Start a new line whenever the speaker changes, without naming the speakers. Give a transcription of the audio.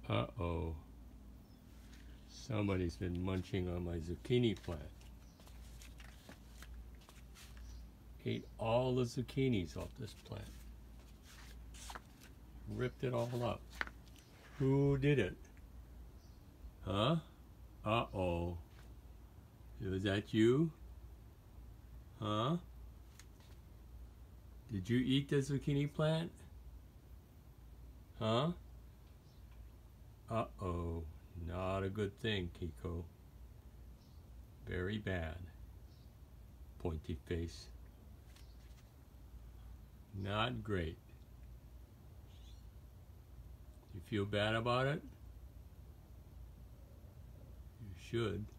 Uh-oh. Somebody's been munching on my zucchini plant. Ate all the zucchinis off this plant. Ripped it all up. Who did it? Huh? Uh-oh. Was that you? Huh? Did you eat the zucchini plant? Huh? Uh-oh. Not a good thing, Kiko. Very bad. Pointy face. Not great. You feel bad about it? You should.